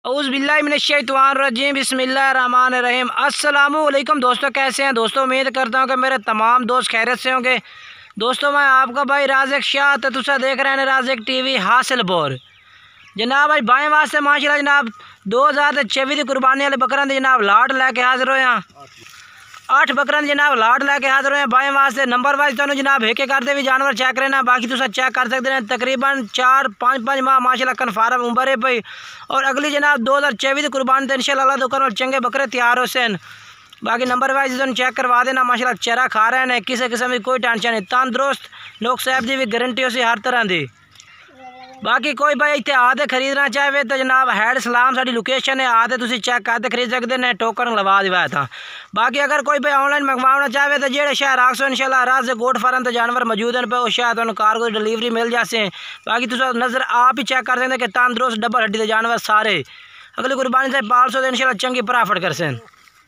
औज़ुबिल्लाहिमिनश्शैतानिर्रजीम बिस्मिल्लाहिर्रहमानिर्रहीम। अस्सलामुअलैकुम दोस्तों, कैसे हैं दोस्तों? उम्मीद करता हूँ कि मेरे तमाम दोस्त खैरियत से होंगे। दोस्तों मैं आपका भाई राज़िक शाह, तो तुसा देख रहे हैं राज़िक टीवी हासिलपुर। जनाब भाई बाएँ वास्ते माशाल्लाह जनाब 2024 की कुर्बानी वाले बकरन जनाब लाट लैके हाजिर होए हैं। 8 बकरन जनाब लाट लैके हाजिर होए बाएँ वास्ते। नंबर वाइज तो जनाब एक करते भी जानवर चेक करना, बाकी तुम चेक कर सकते हैं। तकरीबन 4-5 माह माशाल्लाह कन्फर्म उम्र है भाई। और अगली जनाब 2024 की कुर्बानी तो इंशाल्लाह अल्लाह दुकान और चंगे बकरे तैयार हो सन। बाकी नंबर वाइज तो चेक करवा देना। माशाल्लाह चरा खा रहे हैं, किसी किस्म की कोई टेंशन नहीं। तंदुरुस्त लोग साहब की भी गारंटी उसी हर तरह की। बाकी कोई भाई इतने आते खरीदना चाहे तो जनाब हैड सलाम साड़ी लोकेशन है, आते तुम चेक करते खरीद सकते हैं। टोकन लगा दिवाया था। बाकी अगर कोई भाई ऑनलाइन मंगवाना चाहे तो जेड़े शहर आखसो इंशाल्लाह राज से गोट फार्म तो जानवर मौजूद हैं पे उस शहर तो कारगो डिलीवरी मिल जासे। बाकी तुम नज़र आप ही चेक कर सकते कि तंदुरुस्त डबल हड्डी के जानवर सारे अगली कुर्बानी से पाल सौ इंशाल्लाह चंगी प्रॉफिट कर सन।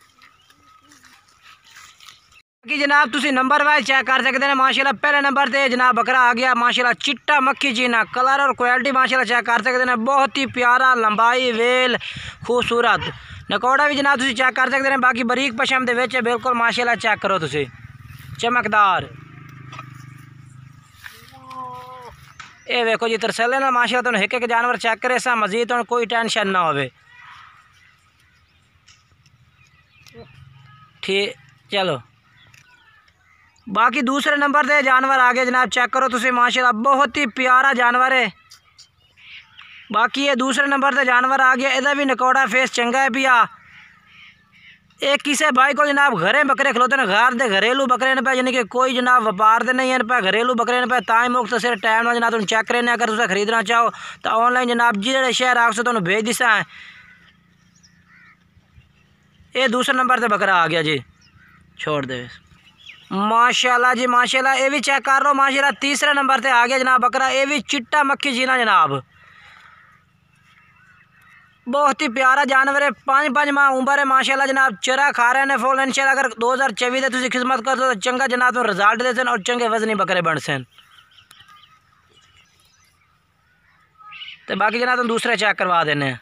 कि जनाब तुसी नंबर वाइज चेक कर सकते हैं। माशाल्लाह पहले नंबर पे जनाब बकरा आ गया, माशाल्लाह चिट्टा मक्खी चीना कलर और क्वालिटी माशाल्लाह चेक कर सकते हैं। बहुत ही प्यारा लंबाई वेल खूबसूरत नकोड़ा भी जनाब तुसी चेक कर सकते हैं। बाकी बरीक पशम दे विच बिल्कुल माशाल्लाह चेक करो तुसी चमकदार। ये देखो जी तरसले ना माशाल्लाह तुम एक एक जानवर चेक करे सा मजीद तो कोई टेंशन ना हो। ठीक चलो बाकी दूसरे नंबर पे जानवर आगे जनाब चेक करो तुम माशाल्लाह बहुत ही प्यारा जानवर है। बाकी ये दूसरे नंबर पे जानवर आ गया, इधर भी नकोड़ा फेस चंगा है पिया। एक किसी भाई को जनाब घरे बकरे खलोते हैं, घर दे घरेलू बकरे ने पे यानी कि कोई जनाब व्यापार दे नहीं है पे घरेलू बकरे ने पे ताई मुक्त सिर टाइम ना जनाब तुम चेक करें। अगर तुम खरीदना चाहो तो ऑनलाइन जनाब जिहड़े शहर आखसो तुम भेज दिसा है। ये दूसरे नंबर पे बकरा आ गया जी, छोड़ दे माशाल्लाह जी माशाल्लाह। ये भी चेक कर लो माशाल्लाह तीसरे नंबर पे आ गया जनाब बकरा। ये भी चिट्टा मक्खी जीना जनाब बहुत ही प्यारा जानवर है। 5 माह उम्र है माशाल्लाह जनाब। चरा खा रहे हैं फुल इंशाल्लाह। अगर 2024 तुम खिदमत कर दो तो चंगा जनाब तुम रिजल्ट दे सन और चंगे वजनी बकरे बन सन। तो बाकी जनाब तुम दूसरे चेक करवा देने।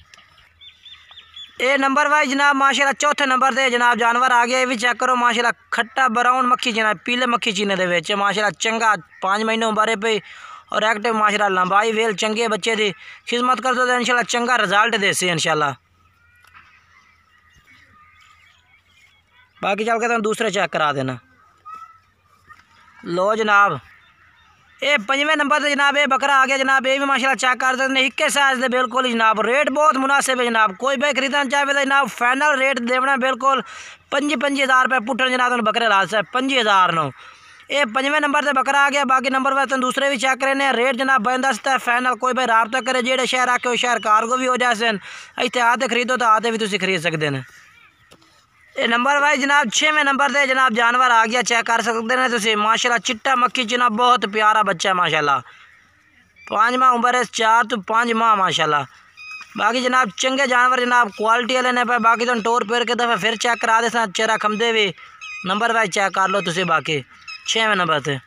ये नंबर वाइज जनाब माशाल्लाह चौथे नंबर पे जनाब जानवर आ गया। ये भी चेक करो माशाल्लाह खट्टा ब्राउन मक्खी जनाब पीले मक्खी चीने दे विच माशाल्लाह चंगा 5 महीने उम्र पे और एक्टिव माशाल्लाह लंबाई वेल चंगे बच्चे की खिदमत कर दो तो इंशाल्लाह चंगा रिजल्ट दे से इंशाल्लाह। बाकी चल के तुम दूसरे चेक करा देना। लो जनाब ये 5वें नंबर पे जनाब ये बकरा आ गया जनाब। ये भी माशाल्लाह चेक कर सकते हैं, इक्के साइज दे बिल्कुल जनाब। रेट बहुत मुनासिब है जनाब। कोई भाई खरीदना चाहे तो जनाब फाइनल रेट देना बिल्कुल 25,000 रुपये पुट्ठन जनाब तुम बकरे ला सकते 25,000 नो। ये 5वें नंबर से बकरा आ गया। बाकी नंबर पर तुम दूसरे भी चेक करें। रेट जनाब बन दसता है फाइनल। कोई भाई राबता करे जेड़े शहर आके उस शहर कारगो भी हो जाए इतने आते खरीदो तो आते भी तुम खरीद सकते हैं। ये नंबर वाइज जनाब 6वें नंबर पे जनाब जानवर आ गया, चेक कर सकते हैं तुम माशाल्लाह चिट्टा मक्खी जनाब बहुत प्यारा बच्चा है माशाल्लाह। 5 माह उम्र है, 4 तो 5 माह माशाल्लाह। बाकी जनाब चंगे जानवर जनाब क्वालिटी वाले ने पे। बाकी तुम टोर पेर के दफा फिर चेक करा दे चेहरा खमदे भी नंबर वाइज चेक कर लो तुम। बाकी 6वें नंबर पे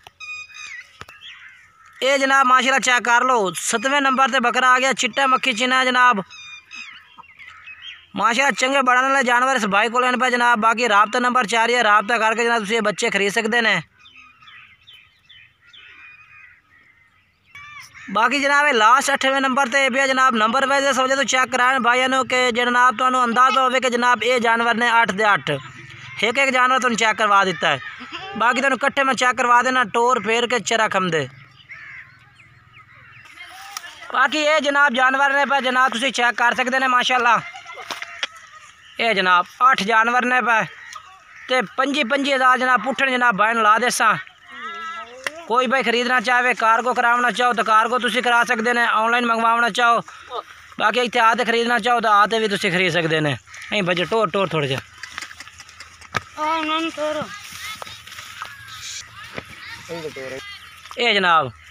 ये जनाब माशाल्लाह चेक कर लो 7वें नंबर पे बकरा आ गया। चिट्टा मक्खी चीना है जनाब माशाल्लाह चंगे बढ़ाने वाले जानवर इस भाई को लेने पे जनाब। बाकी राब्ता नंबर 4 है, राब्ता करके जनाब तुम बच्चे खरीद सकते हैं। बाकी जनाब लास्ट 8वें नंबर पे भी जनाब नंबर वाइज समझे तो चेक कराए भाई कि जनाब तो अंदाजा हो कि जनाब ये जानवर ने 8 दे 8 एक जानवर तुम चेक करवा दिता है। बाकी तुम कट्ठे में चेक करवा देना टोर फेर के चरा खमदे। बाकी ये जनाब जानवर ने पे जनाब तुम चेक कर सकते हैं माशाल्लाह। ये जनाब 8 जानवर ने पे ते 25,000 जनाब पुट्ठन जनाब भाई ला देसा। कोई भाई खरीदना चाहे कारगो करावना चाहो तो कारगो तुम करा सकते हैं, ऑनलाइन मंगवाना चाहो। बाकी इतने आते खरीदना चाहो तो आते भी तुम खरीद सकते हैं। नहीं बजे टोर टोर थोड़ा जा ये जनाब